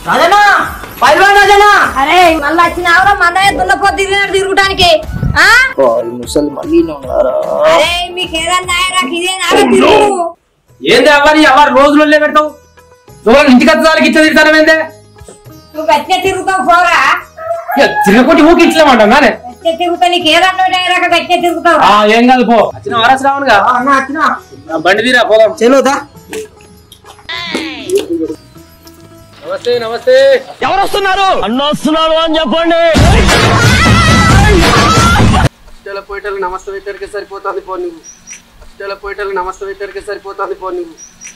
రాజనా పైల్వాన్ రాజనా అరే మళ్ళీ వచ్చినావురా మందమే దున్నపోతు తిరుగుటానికి ముసలి మళ్ళీ అరే మీకు ఏదన్నా ఇదేనా తిరుగు ఏంది అవన్నీ ఎవరు రోజులలో పెడతావు నువ్వు ఇంటికి వచ్చేదానికి ఇచ్చే తిడతాను ఏందే నువ్వు గట్టిగా తిరుగుతావు పోరా తిరగకొట్టి ఊకి ఇచ్చలేమంటా నానే గట్టిగా తిరుగుతా నీకు ఏదన్నా గట్టిగా తిరుగుతావు ఏం కాదు పో వచ్చిన వారసు రావునుగా వచ్చిన బండి తీరా పోదాం చెలోదా నమస్తే నమస్తే ఎవరు వస్తున్నారు అన్న వస్తున్నారు అని చెప్పండి పోయేటోళ్ళు నమస్తే పెట్టరికి సరిపోతుంది పో నువ్వు పోయేటోళ్ళు నమస్తే పెట్టరికి సరిపోతుంది పో నువ్వు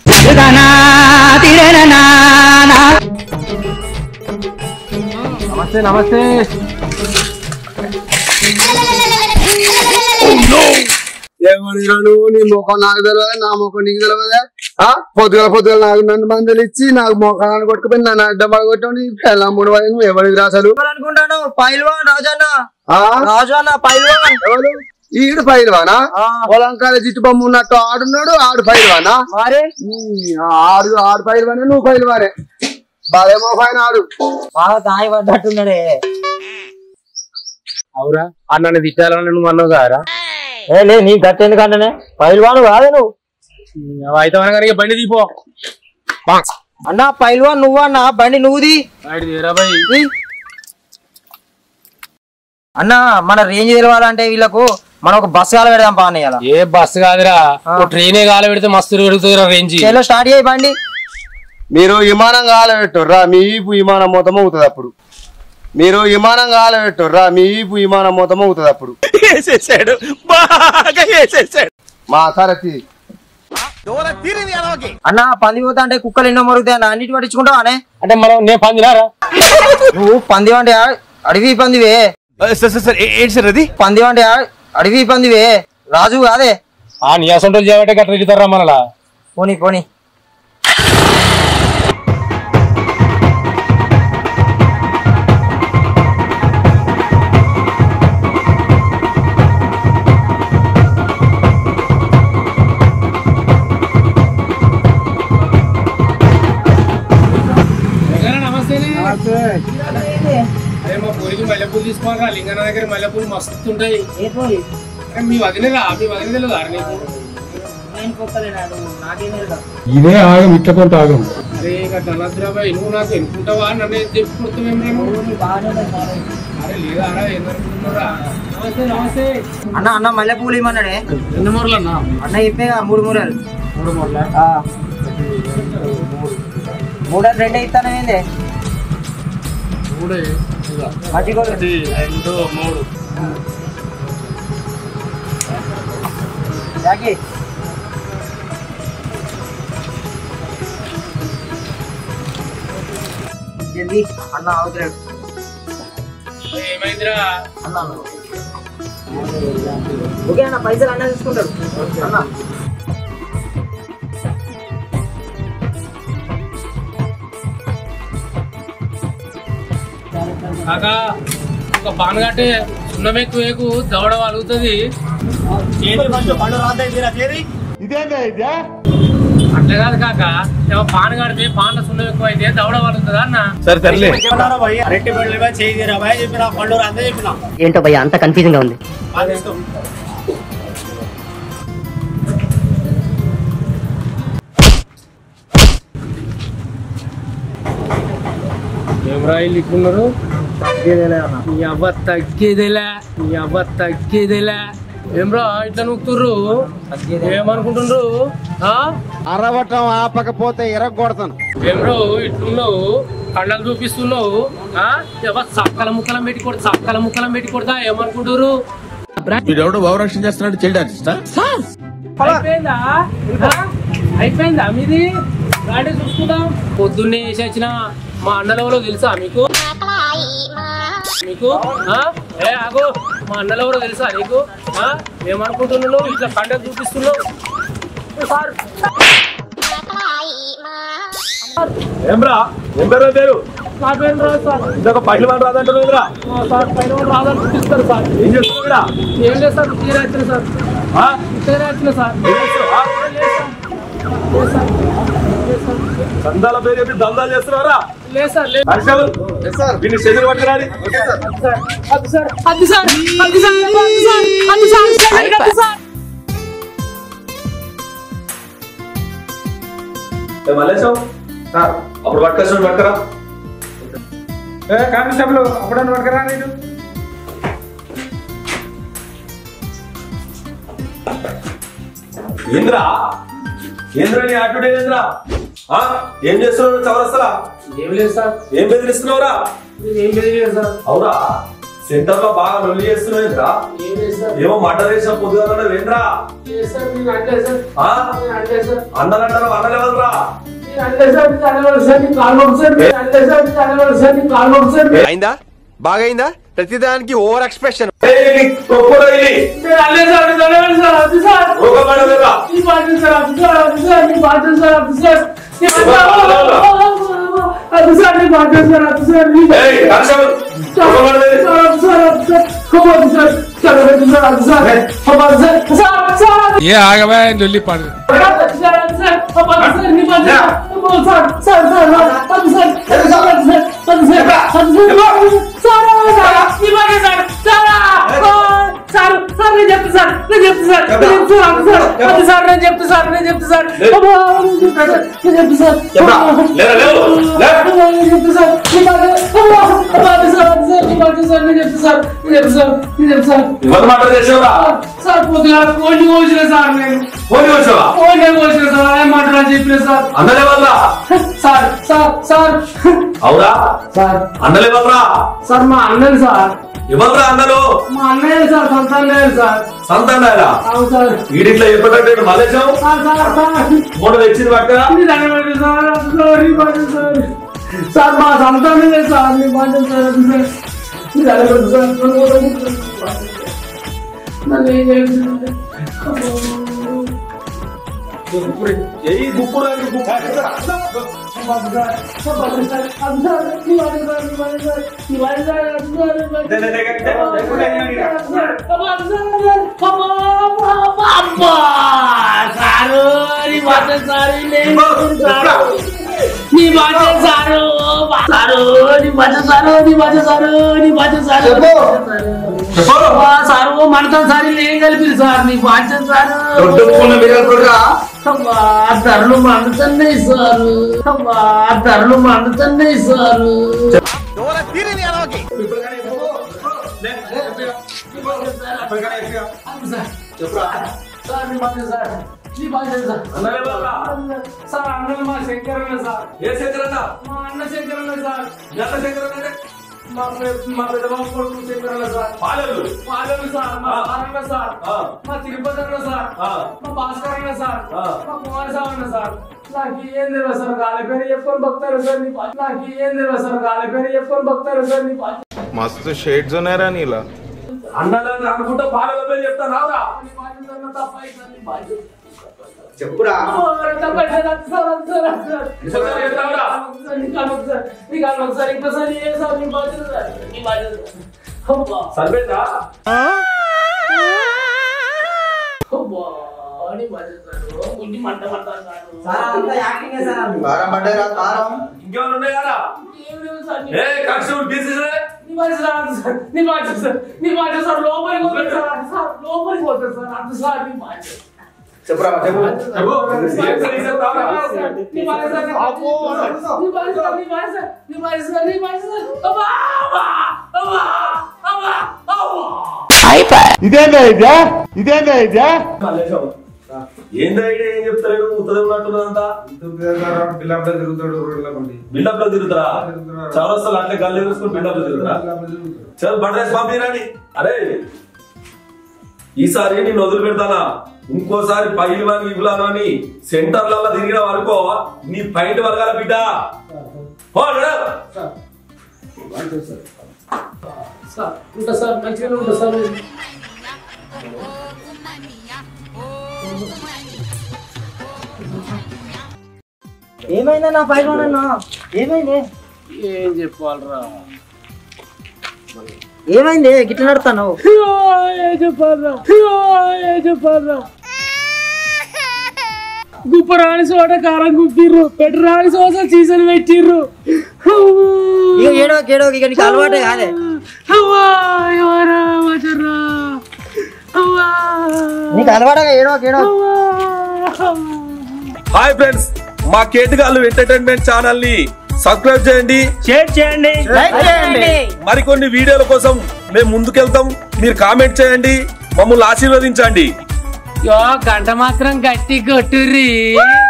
నమస్తే నమస్తే ఏమనిరా నువ్వు నీ ముఖం నాకు తెలియదా నా ముఖం నీకు తెలియదా పొద్దుగల నాకు నన్ను మందులు ఇచ్చి నాకు ముఖాన్ని కొట్టుకుపోయి నన్ను అడ్డం పడగొట్టావు నీ పెళ్ళ మూడు వయసు ఎవరికి రాసాలు అనుకుంటాను పైల్వాన్ రాజన్న రాజన్న పైల్వాన్ ఎవరు ఈడు పైల్వానా పొలంకాల జిట్టు బొమ్మ ఉన్నట్టు ఆడున్నాడు ఆడు పైల్వానా ఆడు పైల్వానే నువ్వు పైల్వానే బాగా మోకాయన ఆడు బాగా దాయి పడ్డట్టున్నాడే అవురా అన్నని తిట్టాలని నువ్వు అన్నావు కారా లే నీ గట్టి ఎందుకంటే పైల్వాను కాదే నువ్వు అయితే అనగానే బండి తీపో అన్న పైల్వాన్ నువ్వు అన్న బండి నువ్వుది అన్న మన రేంజ్ తెలవాలంటే వీళ్ళకు మనం ఒక బస్సు కాల పెడదాం పానయ్యాల ఏ బస్సు కాదురా ట్రైనే కాల పెడితే మస్తు పెడుతుంది రేంజ్ స్టార్ట్ చేయి బండి మీరు విమానం కాలబెట్టుర్రా మీ ఈపు విమానం మొత్తం అవుతుంది అప్పుడు మీరు విమానం కాలబెట్టుర్రా మీ ఈపు విమానం మొత్తం అవుతుంది అప్పుడు మా సరతి అన్న పంది పోతా అంటే కుక్కలు ఎన్నో మరుగుతాయి అన్న అన్నిటి పట్టించుకుంటావు అనే అంటే మనం నేను పందినారా నువ్వు పంది అంటే అడవి పందివే పంది అంటే అడవి పందివే రాజు కాదే నీ అసంటోళ్ళు చేయబట్టే గట్ట తిరుగుతారా మనలా పోనీ పోనీ మల్లెపూలు తీసుకోరా లింగన దగ్గర మల్లెపూలు మస్తు ఉంటాయి మీ వదిలేదా మీ వదిలేదా ఇదే ఆగం ఇట్లా కొంత ఆగం అరే ధనద్రాబాయ్ నువ్వు నాకు ఎన్నుకుంటావా నన్ను అరే లేదా ఏమనుకుంటున్నారా నమస్తే అన్న అన్న మల్లెపూలు ఇవ్వమన్నాడే ఎన్ని మూరలు అన్న అన్న చెప్పేగా 3 మూరలు 3 మూరల 3 2 ఇస్తాను ఏంది 3 2 3 జాకి జల్దీ అన్న అవుతాడు ఏమైందిరా అన్న ఓకే అన్న పైసలు అన్న తీసుకుంటాడు అన్న కాకా ఒక పానగట్టే సున్నమెక్కు వేకు దవడ వాలుగుతుంది అట్లా కాదు కాక పానగాడితే పాన్ల సున్నం ఎక్కువ అయితే దవడ వాలుగుతుంది అన్న ఏంటో భయ్య అంత కన్ఫ్యూజింగ్ గా ఉంది ఎవరాయిలు ఇట్లున్నారు తగ్గేదేలా ఏమ్రా ఇట్లా నూకుతుర్రు ఏమనుకుంటుండ్రు అరవటం ఆపకపోతే ఎరగొడతాను ఏమ్రో ఇట్లున్నావు కండలు చూపిస్తున్నావు చక్కల ముక్కలం పెట్టి కొడతా ఏమనుకుంటారు భావరక్షణ చేస్తున్నాడు చైల్డ్ ఆర్టిస్టా అయిపోయిందా మీది గాడి చూసుకుందాం పొద్దున్నే వేసి వచ్చిన మా అన్నలెవరో తెలుసా మీకు ఆగో మా అన్నలెవరో తెలుసా నీకు ఏమనుకుంటున్నావు ఇట్లా కండలు చూపిస్తున్నావు ఏమ్రా ఏం పేరు పేరు నా పేరు రాదు సార్ ఇంకొక పైన రాదంటున్నారా సార్ పైన రాదని చూపిస్తారు సార్ ఏం చేస్తున్నా ఏం లేదు సార్ తీరా వచ్చిన సార్ తీరా వచ్చిన సార్ దందాల పేరు చెప్పి దందాలు చేస్తున్నారా? లేదు సార్ లేదు సార్ వీడిని శరీరం పట్టుకురాని. అది సార్ అది సార్ అది సార్ అది సార్ అది సార్ మల్లేశం సార్ అప్పుడు పట్టుకొచ్చిన పట్టుకరా. కానిస్టేబుల్ అప్పుడన్నా పడకరా నేను ఏంద్రా ఏంద్రా నీ యాక్టివిటీ ఏంద్రా? ఏం చేస్తున్నావు చవరస్తలా? ఏం లేదు సార్ ఏం బెదిరిస్తున్నావురా? ఏం లేదు సార్ అవురా సెంటర్ లో బాగా లొల్లి చేస్తున్నావురా? ఏం లేదు సార్ ఏమో మటర్ చేసిన పొద్దుగా వేంద్రా? లేదు సార్ నేను అంటే సార్ అంటే సార్ అన్నలంటారు అన్నలేవరా? అంటే సార్ అనేవాళ్ళు సార్ నీ కాలు సార్ అంటే సార్ అనేవాళ్ళు సార్ నీ కాలు సార్ అయిందా బాగైందా ప్రతిదానికి ఓవర్ ఎక్స్ప్రెషన్ ये आ गया भाई दिल्ली पार అవురా అన్నలేవరా? సార్ మా అన్నలు సార్ ఇవ్వరా అన్నలు? మా అన్నయ్య సార్ సంతానం సార్ సంతానారా? అవును సార్ వీడిట్లో ఎప్పటికంటే మల్లేశం మూడు తెచ్చింది పట్టుకరా. సార్ మా సంతానమే సార్ మీ మాట సార్ ఏ గుప్పుడు సారు మనతో సారి ఏం కలిపి సార్ నీ బాధ్యత సారు ధరలు మండుతున్నాయి సారు ధరలు మండుతున్నాయి సారు సార్ అన్నలు మా శంకరన్న సార్. ఏ శంకరన్న? మా అన్న శంకరన్న సార్. ఎంత శంకరన్న అంటే? మా పెద్దబాబు కొడుకు శంకరన్న సార్. పాలెల్లు పాలెల్లు సార్. మా సారన్న సార్. మా తిరుపతి అన్న సార్. మా భాస్కర్ అన్న సార్. మా కుమారస్వామి అన్న సార్. నాకు ఏం తెలియదు సార్ గాలి పేరు చెప్పుకొని భక్తారు సార్ నీ నాకు ఏం తెలియదు సార్ గాలి పేరు చెప్పుకొని భక్తారు సార్ నీ మస్తు షేడ్స్ ఉన్నాయరా నీలా అన్నలని అనుకుంటా పాలెల్ల పేరు చెప్తా రావురా? చెప్పురా సరిపోయిందా? ఇంకేమైనా ఉన్నాయారా? ఏ కానిస్టేబుల్ తీసేసే చెప్పురా ఇదేందా ఇదే ఏందా ఐడియా ఏం చెప్తాడు? ఉత్తరం ఉన్నట్టున్నదంతా బిల్డప్ లో తిరుగుతారా? చౌరస్తాలు అట్లా గల్లు వేసుకుని బిల్డప్ లో తిరుగుతారా? చల్ బండ్రేసి పంపిరాని. అరే ఈసారి నేను వదిలి పెడతానా? ఇంకోసారి పైల్వాని ఇవ్వలాను అని సెంటర్లలో తిరిగిన వరకు నీ పైంట్ వరగాల బిడ్డ. సార్ మంచిగా ఉంటా సార్. ఏమైందా నా పైన ఏమైంది? ఏం చెప్పాలరా? ఏమైంది గిట్ల నడుతాను? ఏం చెప్పాలరా? గుప్పరాని సోట కారం గుప్పిర్రు పెట్రాని సోస సీజన్ పెట్టిర్రు ఇక ఏడో ఇక నీకు అలవాటే కాదే నీకు అలవాటుగా ఏడో హాయ్ ఫ్రెండ్స్, మా కేటుగాళ్ళు ఎంటర్టైన్మెంట్ ఛానల్ ని సబ్స్క్రైబ్ చేయండి, షేర్ చేయండి, లైక్ చేయండి. మరికొన్ని వీడియోల కోసం మేము ముందుకెళ్తాం. మీరు కామెంట్ చేయండి, మమ్మల్ని ఆశీర్వదించండి. గంట మాత్రం గట్టి కొట్టుర్రీ.